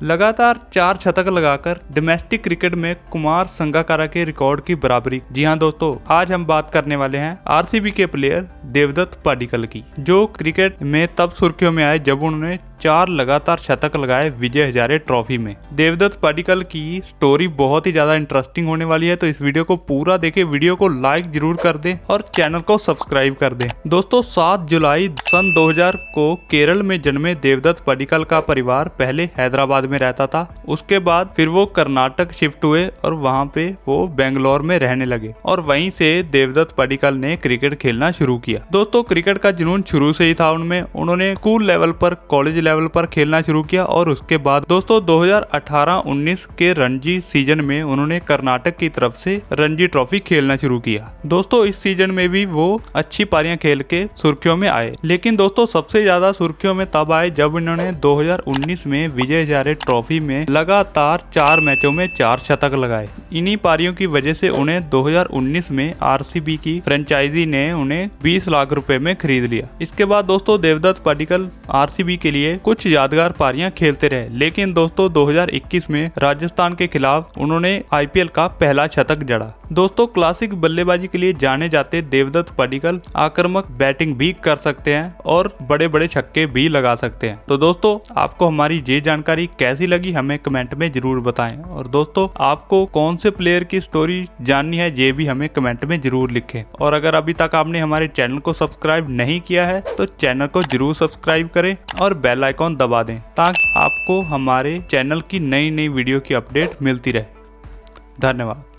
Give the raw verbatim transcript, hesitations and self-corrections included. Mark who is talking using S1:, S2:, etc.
S1: लगातार चार शतक लगाकर डोमेस्टिक क्रिकेट में कुमार संगकारा के रिकॉर्ड की बराबरी। जी हाँ दोस्तों, आज हम बात करने वाले हैं आरसीबी के प्लेयर देवदत्त पडिक्कल की, जो क्रिकेट में तब सुर्खियों में आए जब उन्होंने चार लगातार शतक लगाए विजय हजारे ट्रॉफी में। देवदत्त पडिक्कल की स्टोरी बहुत ही ज्यादा इंटरेस्टिंग होने वाली है, तो इस वीडियो को पूरा देखें, वीडियो को लाइक जरूर कर दें और चैनल को सब्सक्राइब कर दें। दोस्तों, सात जुलाई सन दो हज़ार को केरल में जन्मे देवदत्त पडिक्कल का परिवार पहले हैदराबाद में रहता था। उसके बाद फिर वो कर्नाटक शिफ्ट हुए और वहाँ पे वो बेंगलोर में रहने लगे और वहीं से देवदत्त पडिक्कल ने क्रिकेट खेलना शुरू किया। दोस्तों, क्रिकेट का जुनून शुरू से ही था उनमें। उन्होंने स्कूल लेवल पर, कॉलेज लेवल पर खेलना शुरू किया और उसके बाद दोस्तों दो हज़ार अठारह उन्नीस के रणजी सीजन में उन्होंने कर्नाटक की तरफ से रणजी ट्रॉफी खेलना शुरू किया। दोस्तों, इस सीजन में भी वो अच्छी पारियां खेल के सुर्खियों में आए, लेकिन दोस्तों सबसे ज्यादा सुर्खियों में तब आए जब इन्होंने दो हज़ार उन्नीस में विजय हजारे ट्रॉफी में लगातार चार मैचों में चार शतक लगाए। इन्हीं पारियों की वजह से उन्हें दो हज़ार उन्नीस में आरसीबी की फ्रेंचाइजी ने उन्हें बीस लाख रुपए में खरीद लिया। इसके बाद दोस्तों देवदत्त पडिक्कल आरसीबी के लिए कुछ यादगार पारियां खेलते रहे, लेकिन दोस्तों दो हज़ार इक्कीस में राजस्थान के खिलाफ उन्होंने आईपीएल का पहला शतक जड़ा। दोस्तों, क्लासिक बल्लेबाजी के लिए जाने जाते देवदत्त पडिक्कल आक्रामक बैटिंग भी कर सकते हैं और बड़े बड़े छक्के भी लगा सकते हैं। तो दोस्तों, आपको हमारी ये जानकारी कैसी लगी हमें कमेंट में जरूर बताएं, और दोस्तों आपको कौन से प्लेयर की स्टोरी जाननी है ये भी हमें कमेंट में जरूर लिखें। और अगर अभी तक आपने हमारे चैनल को सब्सक्राइब नहीं किया है तो चैनल को जरूर सब्सक्राइब करें और बेल आइकॉन दबा दें, ताकि आपको हमारे चैनल की नई नई वीडियो की अपडेट मिलती रहे। धन्यवाद।